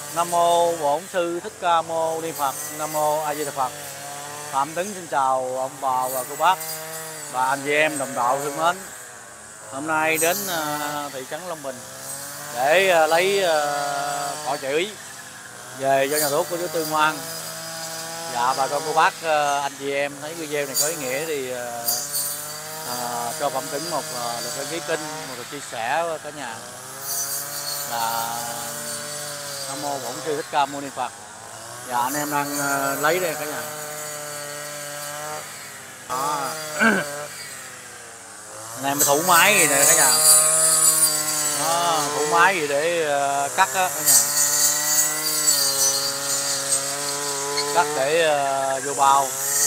Nam mô Bổn Sư Thích Ca Mâu Ni Phật. Nam mô A Di Đà Phật. Phạm Tấn xin chào ông bà và cô bác và anh chị em đồng đạo thương mến. Hôm nay đến thị trấn Long Bình để lấy cỏ chỉ về cho nhà thuốc của chú Tư Ngoan. Dạ bà con cô bác anh chị em thấy video này có ý nghĩa thì cho Phạm Tấn một lượt đăng ký kênh, một lượt chia sẻ cả nhà. Là Nam mô Bổn Sư Thích Ca Mâu Ni Phật. Dạ anh em đang lấy đây cả nhà. Đó. Anh em thủ máy gì nè cả nhà. Đó, thủ máy gì để cắt á cả nhà. Cắt để vô bao.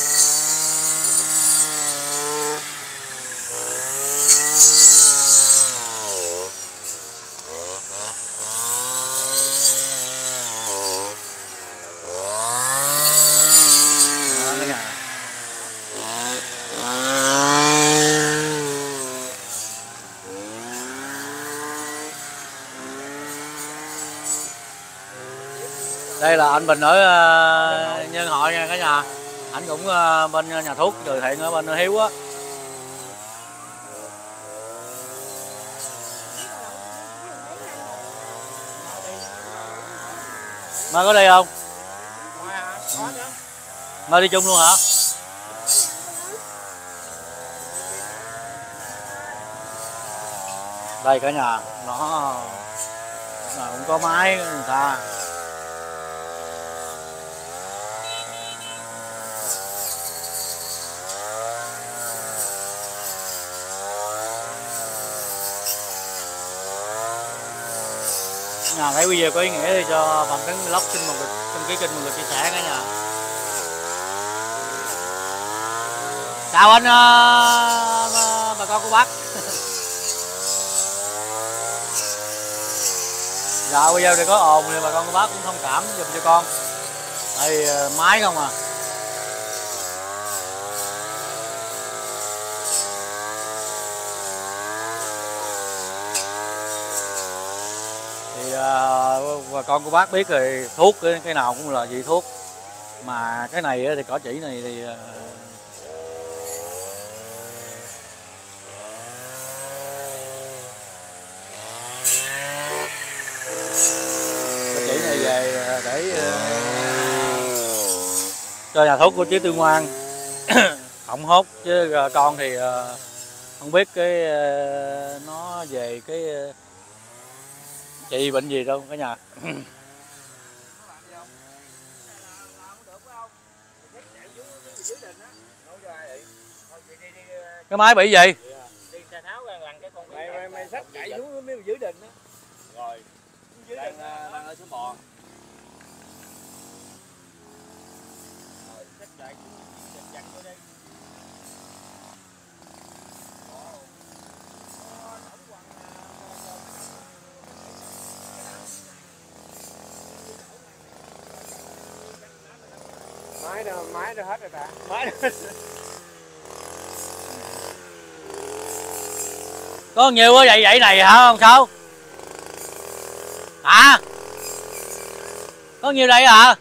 Đây là anh Bình ở Nhân Hội nha cả nhà. Anh cũng bên nhà thuốc từ thiện ở bên Hiếu á. Mai có đi không? Mai đi chung luôn hả? Đây cả nhà, nó cũng có máy người ta. Nhà thấy video có ý nghĩa thì cho Phạm Tấn Vlog xin một lượt đăng ký kênh, một lượt chia sẻ cả nhà. Chào anh bà con cô bác. Dạ video này có ồn thì bà con cô bác cũng thông cảm giùm cho con. Đây máy không à. Thì bà con cô bác biết rồi, thuốc cái nào cũng là vị thuốc. Mà cái này thì cỏ chỉ này thì cỏ chỉ này về để cho nhà thuốc của chú Tư Ngoan cộng hốt, chứ con thì không biết cái nó về cái trị bệnh gì đâu cả nhà. Cái máy bị gì? Mày sắp chạy xuống mới giữ đình á. Rồi. Đang ở số bò. Rồi sắp chạy xuống chặt vô đây. Máy đâu hết rồi ta. Máy đâu. Có nhiều quá vậy này hả không sao? Hả? Có nhiều đây hả?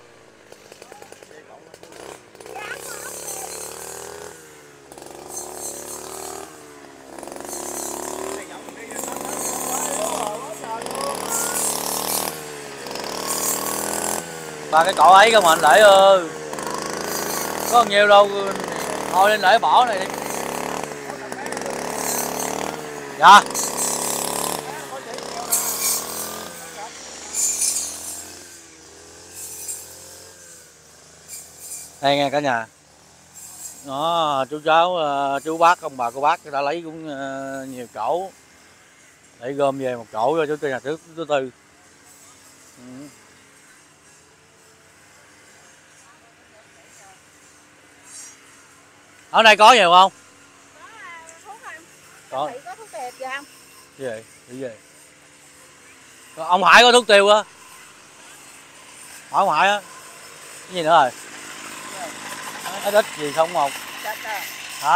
Ba cái cỏ ấy không anh để ơi. Có nhiều đâu, thôi lên để bỏ này đi. Dạ. Đây nghe cả nhà. Nó chú cháu, chú bác, ông bà cô bác người ta lấy cũng nhiều chỗ để gom về một chỗ cho chú nhà trước thứ Tư. Ở đây có nhiều không? Có thuốc đẹp gì không? Gì vậy? Cái gì? Ông Hải có thuốc tiêu á. Hỏi ông Hải á. Cái gì nữa rồi? Ít gì không một. Hả?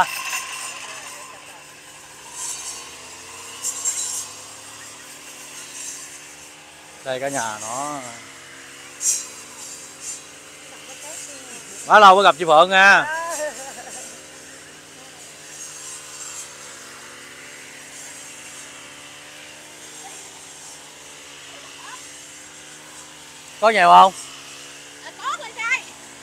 Đây cả nhà nó Quá lâu mới gặp chị Phượng nha. Có nhiều không? Tốt lên đây.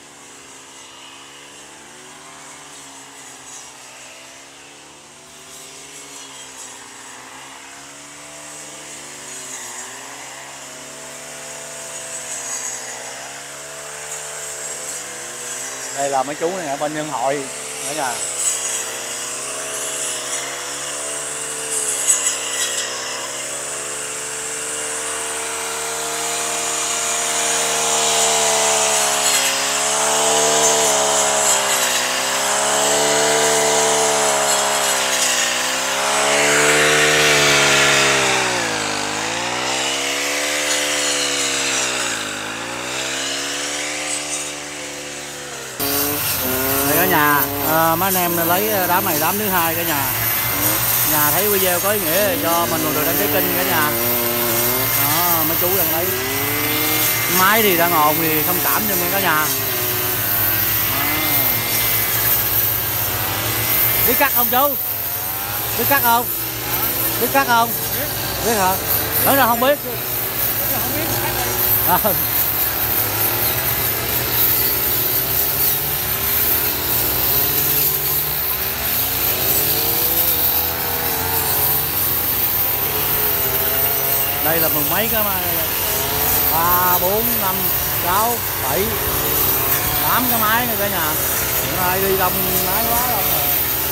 Đây là mấy chú này ở bên nhân hội cả nhà. Cả nhà, mấy anh em lấy đám này đám thứ hai cả nhà. Nhà thấy video có ý nghĩa cho mình được đăng ký kênh cả nhà. Đó, mấy chú đang lấy máy thì đang ồn thì thông cảm cho mình cả nhà. Biết cắt không chú? Biết cắt không? Biết cắt không? Biết hả? Nói ra không biết. À. Đây là mười mấy cái máy, 3, 4, 5, 6, 7, 8 cái máy này cả nhà. Hiện nay đi đông máy quá đông rồi.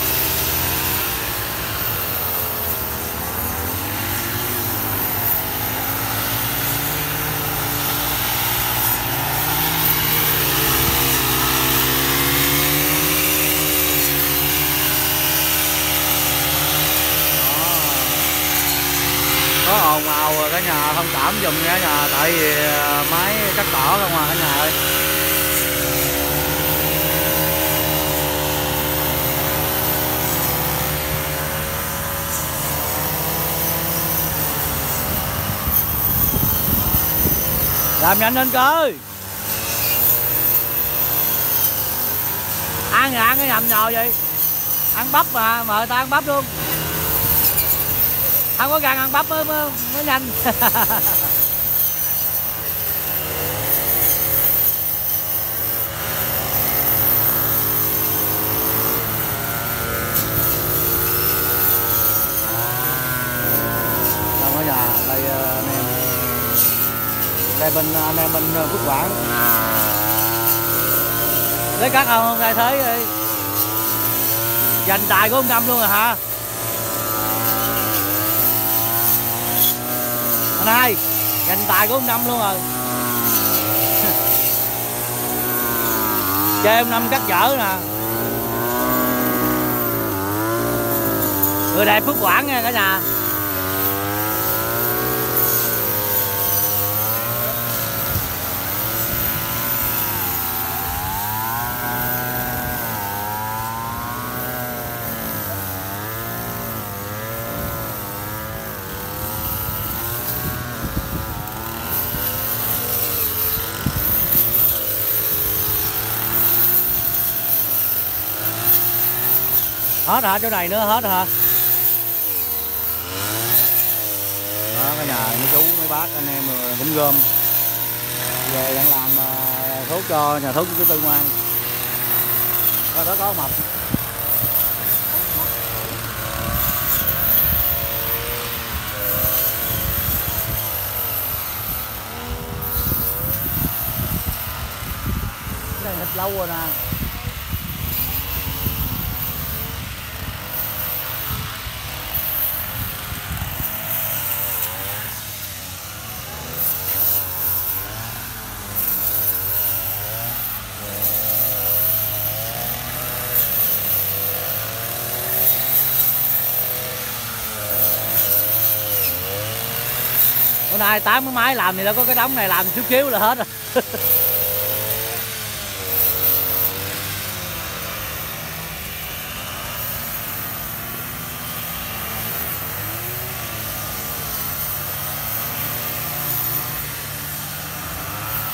Có ồn ào rồi cả nhà thông cảm giùm cả nhà, tại vì máy cắt cỏ không à cả nhà ơi. Làm nhanh lên coi. Ăn thì ăn cái nhầm nhò vậy. Ăn bắp mà mời ta ăn bắp luôn. Không có gan ăn bắp mới nhanh. Trong ở nhà đây anh em, đây bên anh em bên Phước Quảng lấy cắt không đây thấy đi, dành tài của ông Năm luôn rồi hả anh hai, dành tài của ông Năm luôn rồi. Chơi ông Năm cắt dở nè, người đẹp Phước Quảng nha cả nhà. Hết hả, chỗ này nữa hết hả? Đó cả nhà, mấy chú mấy bác anh em cũng gom về đang làm thuốc cho nhà thuốc của Tư Ngoan. Đó có mập. Cái này thịt lâu rồi nè. Bữa nay 8 cái máy làm thì đâu có cái đống này làm xíu xíu là hết rồi.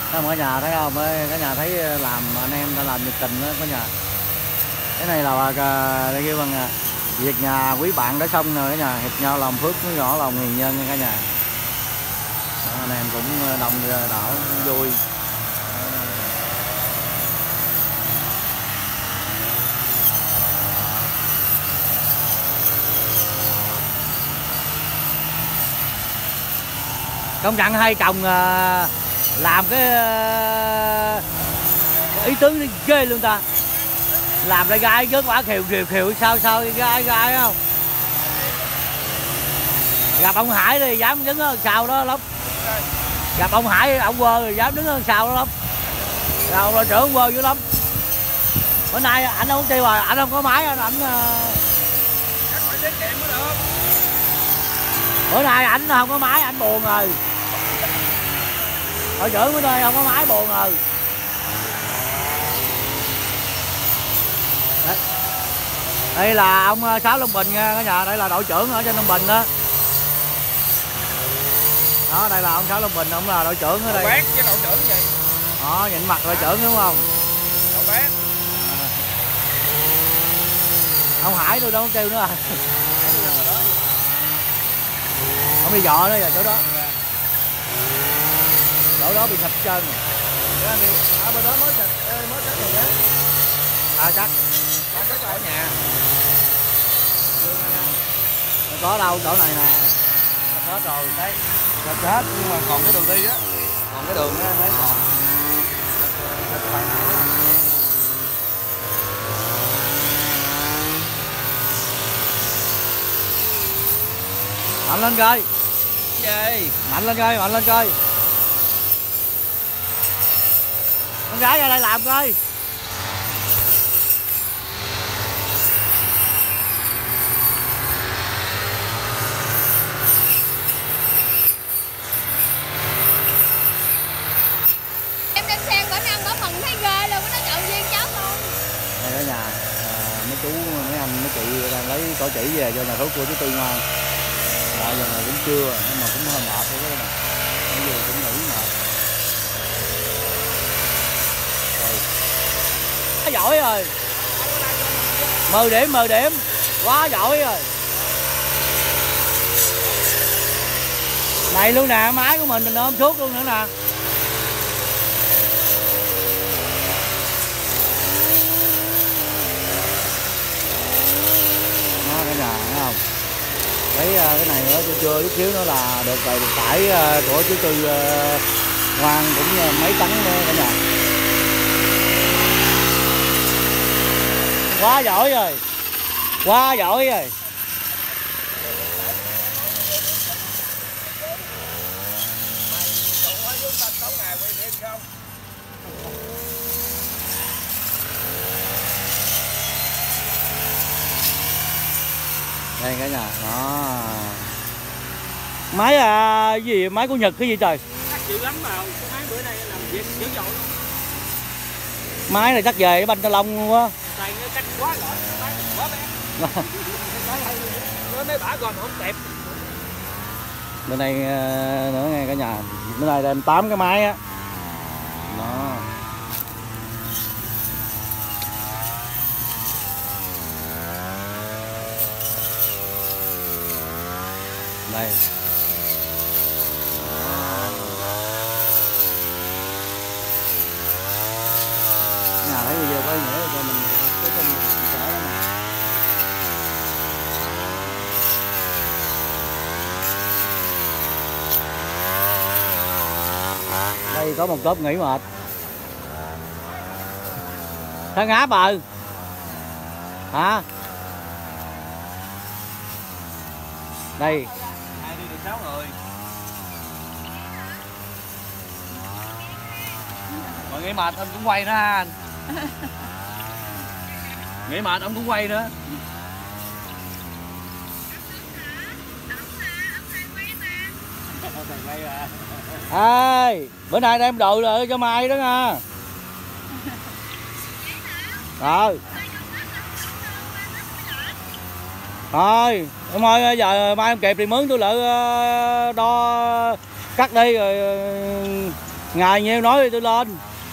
Thấy không cả nhà, thấy không? Cả nhà thấy làm anh em ta làm nhiệt tình đó cả nhà. Cái này là đây kêu bằng việc nhà quý bạn đã xong rồi cả nhà, hiệp nhau làm phước mới rõ lòng hiền nhân nha cả nhà. Đó, anh em cũng đông đảo vui. Công nhận hai chồng làm cái ý tướng ghê luôn ta, làm ra gai chứ quả khều sao gai không. Gặp ông Hải thì dám đứng hơn sao đó lắm, gặp ông Hải ông Quơ thì dám đứng hơn sao đó lắm, rồi đội trưởng Quơ dữ lắm. Bữa nay anh không tiêu rồi, anh không có máy, anh bữa nay ảnh không có máy, ảnh buồn rồi. Đội trưởng bữa nay không có máy buồn rồi. Đấy. Đây là ông Sáu Long Bình nha cả nhà, đây là đội trưởng ở trên Long Bình đó. Đó, đây là ông Sáu Long Bình, ông là đội trưởng ở đây. Bác với đội trưởng gì? Đó, nhìn mặt đội trưởng đúng không? Đội bác. Ông Hải tôi đâu có kêu nữa à. Ông đi dọ nữa rồi chỗ đó. Chỗ đó bị sập trơn rồi. Ở bên đó mới cắt rồi đó. À chắc. Cắt ở nhà. Có đâu, chỗ này nè. Sập hết rồi, đấy. Sập hết nhưng mà còn cái đường đi á. Còn cái đường á mới còn. Mạnh lên coi. Gì? Mạnh lên coi, mạnh lên coi. Con gái ra đây làm coi. Em đem sang bữa nay có mừng thấy ghê luôn, nó chậu duyên cháu luôn. Đây ở nhà mấy chú, mấy anh, mấy chị đang lấy cỏ chỉ về cho nhà thuốc của chú Tư ngoan. Giờ này cũng trưa nhưng mà cũng hơi mệt thôi cái này. Bây giờ cũng nghỉ mệt. Quá giỏi rồi. 10 điểm. Quá giỏi rồi. Này luôn nè, máy của mình ôm suốt luôn nữa nè. Đó cả nhà thấy không? Cái này nữa chưa chút xíu nữa là được rồi, được tải của chú Tư ngoan cũng mấy tấn nữa cả nhà. Quá giỏi rồi. Quá giỏi rồi. Đây cả nhà, đó. Máy gì, máy của Nhật cái gì trời? Chắc dữ lắm mà, cái máy bữa nay làm việc dữ dội luôn. Máy này chắc về banh ta lông luôn á. Tay nó cách quá gọn, máy quá bé. Nói mấy bả còn không đẹp. Bữa nay nữa nghe cả nhà, bữa nay đem 8 cái máy á. Đó. Đây. Nhà thấy video có ý nghĩa cho mình cái tin sợ lắm mà. Đây có một tốp nghỉ mệt. Thằng Áp bờ. Hả? Đây. Hai đi được 6 người. Mà nghỉ mệt anh cũng quay nữa ha anh. Nghỉ mệt ông cũng quay nữa. Ê, bữa nay đem đồ lại cho Mai đó nha. Rồi. Thôi, em ơi, giờ mai em kịp thì mướn tôi lại đo cắt đi rồi Ngày nhiêu nói thì tôi lên.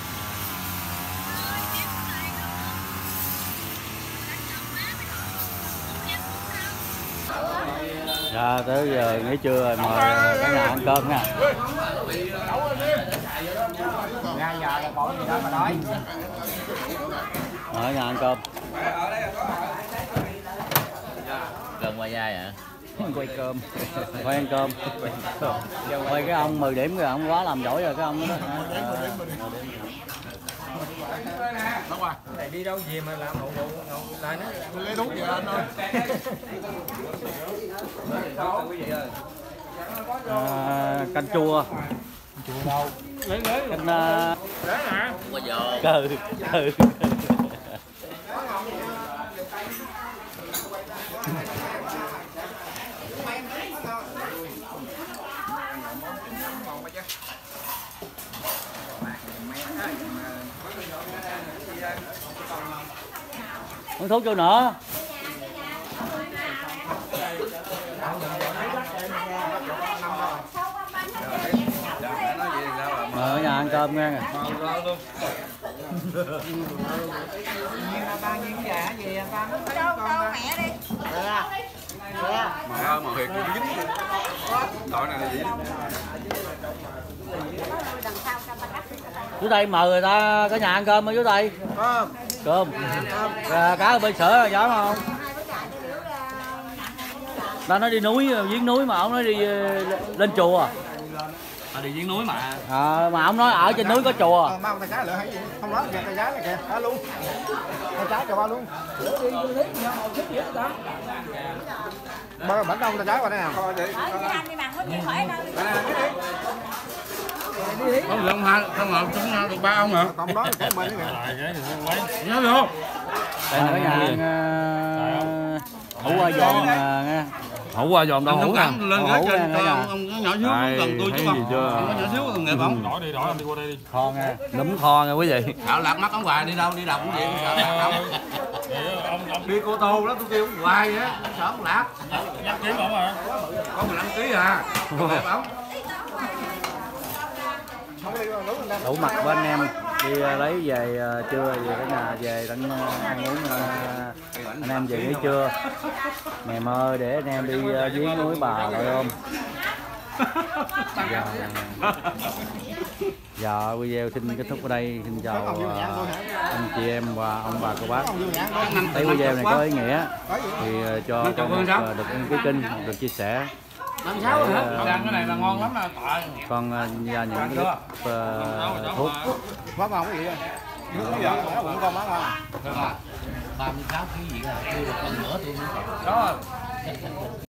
Dạ tới giờ nghỉ trưa rồi, mời cả nhà ăn cơm nha. Mời nhà ăn cơm. Cơm qua dai hả? Quay cơm, quay ăn cơm. Quay cái ông 10 điểm rồi, ông quá làm giỏi rồi cái ông đó. Này đi đâu gì mà làm hậu lại nữa. Lấy thuốc gì anh ơi. Canh chua. Chùa đâu? Lấy Canh để nè. Qua giò. cừ. Uống thuốc vô nữa. Ở nhà ăn cơm nghe. Mà Hiền cũng dính. Tội này là gì? Chú Tây mời người ta cả nhà ăn cơm ở chú Tây. Cơm. Cá bên sữa dám không? Ta nói đi núi, giếng núi mà ông nói đi lên chùa. Đi giếng núi mà. Mà ông nói ở trên núi có chùa. Mang tay trái lại hay gì? Không nói kìa, tay trái này kìa, cá luôn. Tay trái cho ba luôn. Ba bánh đông tay trái qua đây nào. Không được không hợp chúng được 3 ông hả? Còn đó là cái bên nữa kìa. Nhớ được không? Đây là cả nhà ăn hủ qua giòn nghe. Hủ qua giòn đâu hủ nè. Lên gác trên ông nhỏ xíu gần tôi chứ không. Ông có nhỏ xíu gần nghiệp không? Đổi anh đi qua đây đi. Kho nghe. Nấm kho nha quý vị. Cạo lạc mắt ông hoài đi đâu đi đọc cũng vậy sợ lạc không. Đi Cô Tô đó tôi kêu ông hoài á, sợ ông lạc. Nhắc kiếm ông hả? Có 15 kg à. Đẹp ông. Đủ mặt với anh em đi lấy về trưa về cả nhà về tận ăn uống anh em về nghỉ trưa. Ngày mơ để anh em đi giếng núi Bà Nội Ôm. Giờ video xin kết thúc ở đây, xin chào anh chị em và ông bà cô bác. Thấy video này có ý nghĩa thì cho con được đăng ký kênh, được chia sẻ. Làm sao hả? Cái này là ngon lắm nè. Con ra những cái clip thuốc. Bác ngon cái gì vậy? Cái gì vậy? Bụng con bác ngon. 36 kg gì à? Tôi được con nữa tôi. Đó.